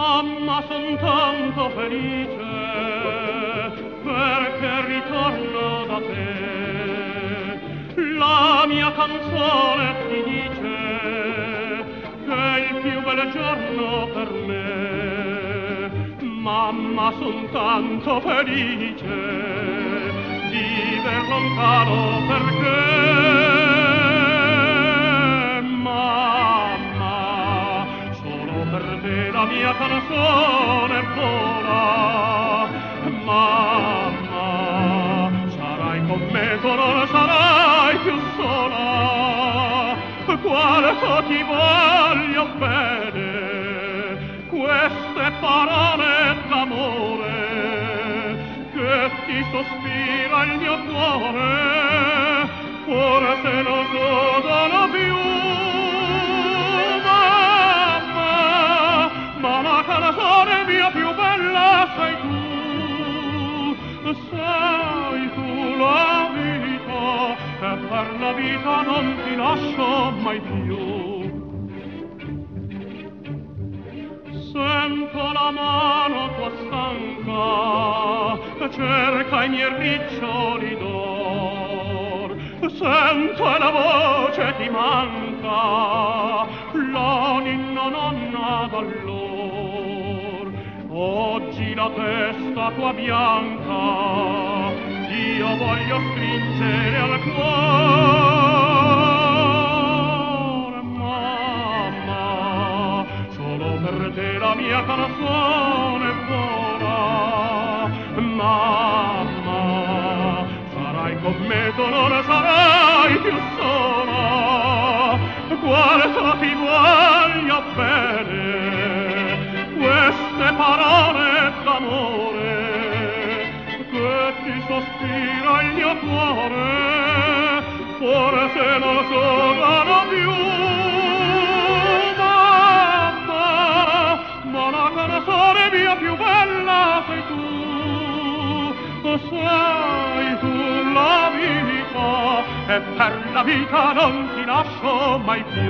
Mamma, son tanto felice perché ritorno da te. La mia canzone ti dice che è il più bel giorno per me. Mamma, son tanto felice di viver lontano perché la mia canzone vola. Mamma, sarai con me, tu non sarai più sola. Quanto ti voglio bene, queste parole d'amore che ti sospira il mio cuore, forse non sono più. Ma la canzone mia più bella sei tu la vita, e per la vita non ti lascio mai più. Sento la mano tua stanca, cerca i miei riccioli d'or, sento e la voce ti manca, la ninna nonna d'allora. Oggi la testa tua bianca io voglio stringere al cuore. Mamma, solo per te la mia canzone vola. Mamma, sarai con me, tu non sarai più sola. Quanto ti voglio bene, queste parole d'amore che ti sospira il mio cuore, forse non sono più. Ma la canzone mia più bella sei tu la vita, e per la vita non ti lascio mai più.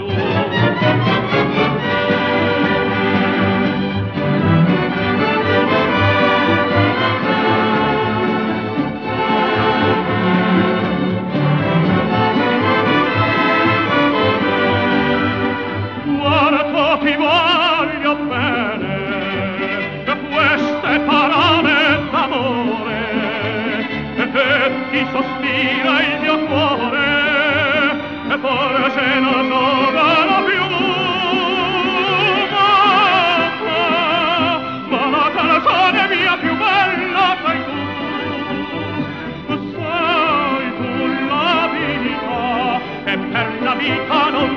Quanto ti voglio bene, queste parole d'amore che ti sospira il mio cuore, e forse non sono più. Ma la canzone mia più bella sei tu la vita, e per la vita non